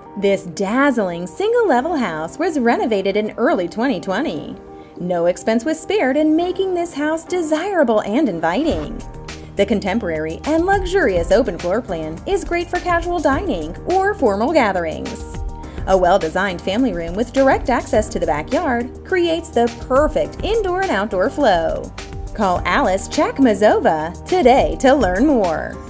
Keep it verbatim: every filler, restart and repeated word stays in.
This dazzling single-level house was renovated in early twenty twenty. No expense was spared in making this house desirable and inviting. The contemporary and luxurious open floor plan is great for casual dining or formal gatherings. A well-designed family room with direct access to the backyard creates the perfect indoor and outdoor flow. Call Alice Chakhmazova today to learn more.